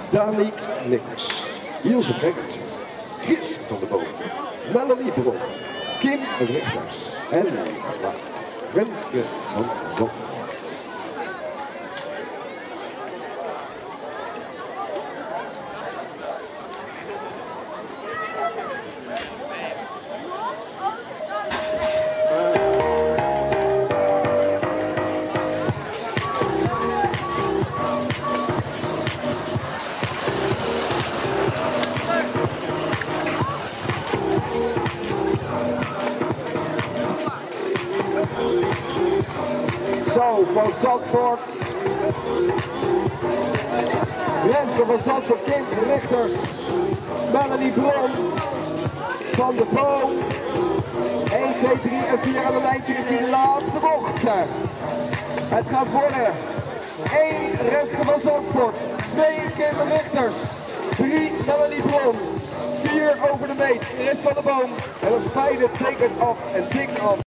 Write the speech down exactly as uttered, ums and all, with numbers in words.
Daniek Nikkers, Ilse Brecht, Chris van der Boom, Melanie Bron, Kim Richters en als laatste Renske van Zandvoort. Zo, van Zandvoort. Renske van Zandvoort, Kim Richters, Melanie Bron, Van der Boom. één, twee, drie en vier aan de lijntje in die laatste bocht. Het gaat worden één Renske van Zandvoort, twee Kim Richters, drie Melanie Bron, vier over de meet, Chris van der Boom. En het fijne tekent af en tikt af.